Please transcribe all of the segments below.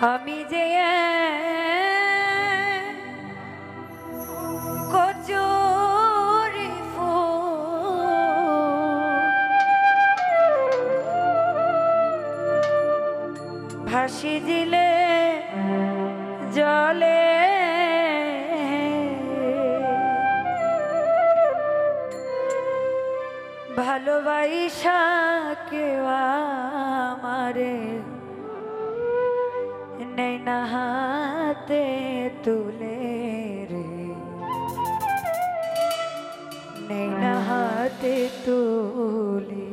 আমি যে কচুরি ভাসি দিলে জলে ভালোবাসা কেউ আমারে নেই না হাতে তুলে রে, নেই না হাতে তুলে।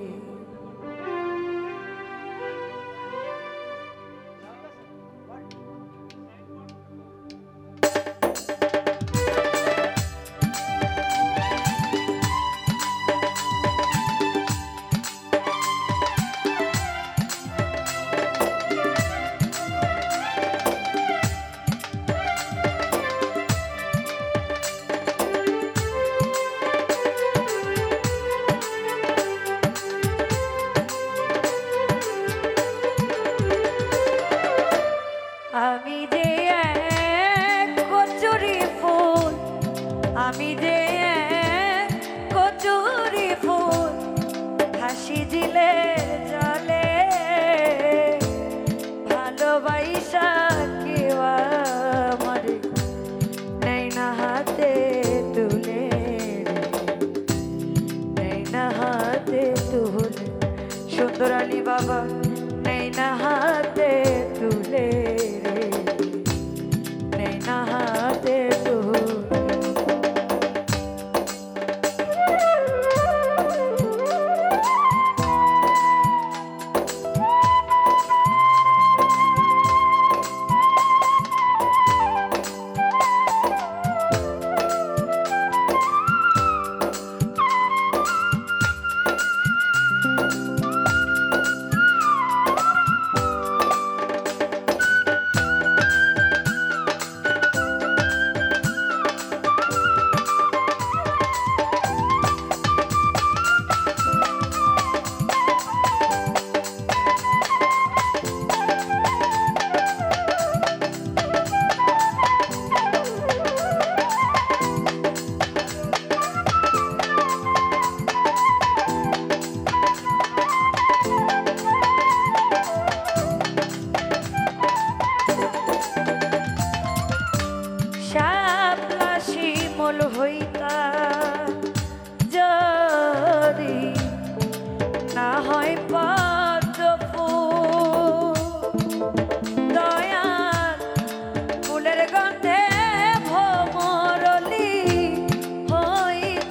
আমি যে কচুরি ফুল, আমি যে কচুরি ফুল হাসি দিলে জলে ভালোবাসা কেউ আমারে নেই না হাতে তুলে, নেই না হাতে তুলে। সুন্দর আলী বাবা নেই না হাতে তুলে রে, নেই না হাতে তুলে। শিমল হইতা যদি না হয় পদ্ম ফুল, দয়াল ফুলের গন্ধে ভ্রমরলি হইত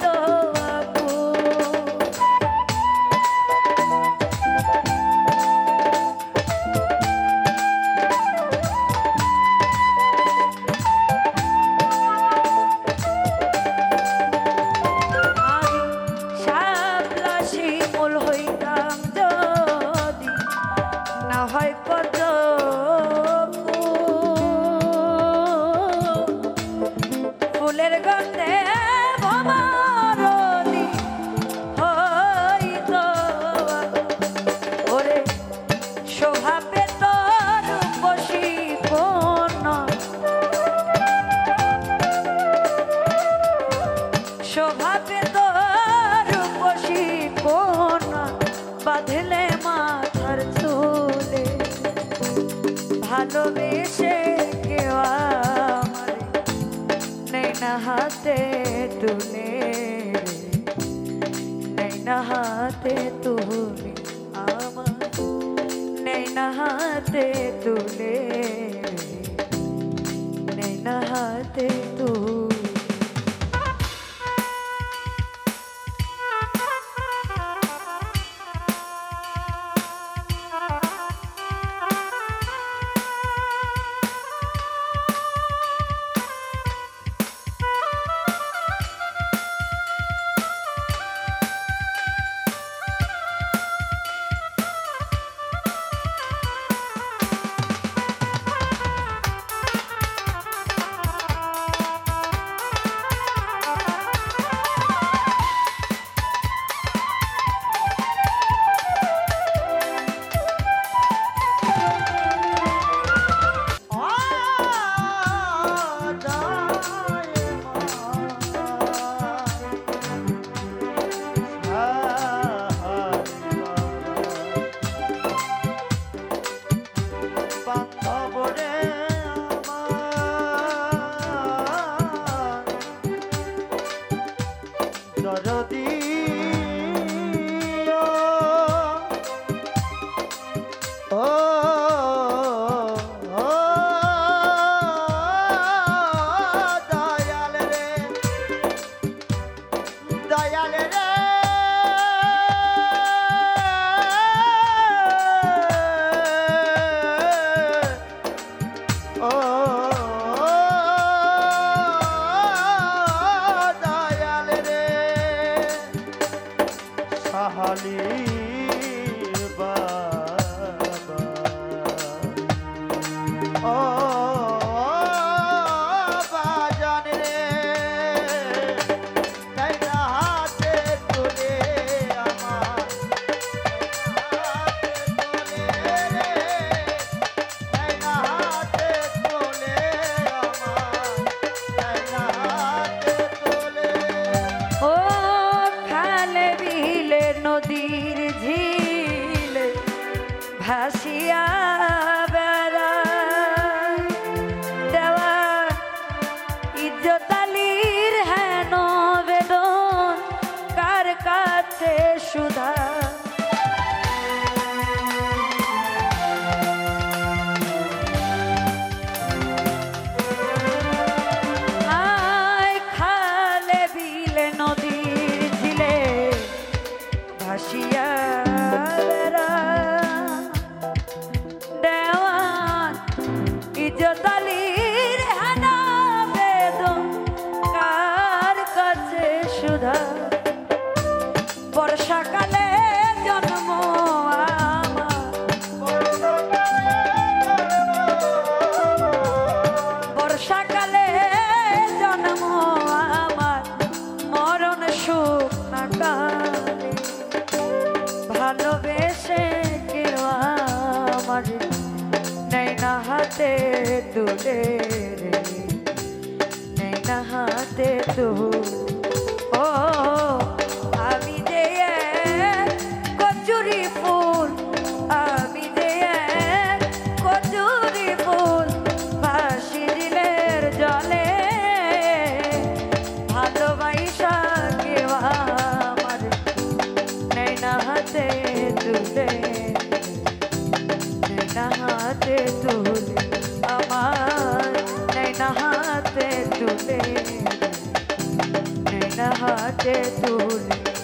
ফুলের গন্ধে ভ্রমরলি হইত ওরে শোভাবে তোর বসি কোন, শোভাবে তোর বসি কোন বাঁধলে মাথার চুলে ভালোবেসে কেউ আমারে নেই না হাতে তুলে, নেই না হাতে তুলে আমার, নেই না হাতে তুলে, নেই না হাতে তুলে। ও বাজান রে তাই না হাতে তুলে আমার তাই না হাতে তুলে তাই না হাতে তুলে ও খালে বিলে নদীর ঝিলে ভাসিয়া বেড়ায় দেওয়া ইজ্জতালির হেন বেদন কার কাছে সুধা খালে বিলে নদীর ঝিলে ভাসিয়া দেওয়ান ইজ্জতালির হেনা বেদন কার কাছে সুধা বর্ষাকালে জন্ম বর্ষাকালে জন্ম আমার মরণ সুখ না কালে ভালোবেসে কেউ আমার নেই না হাতে তুলে রে নেই না হাতে তুলে ও আমি যে কচুরি ফুল আমি যে কচুরি ফুল ভাসি দিলের জলে ভালোবাসা কেউ আমার নেই না হাতে তুলে নেই না হাতে তুলে আমার নেই না হাতে তুলে নেই না হাতে তুলে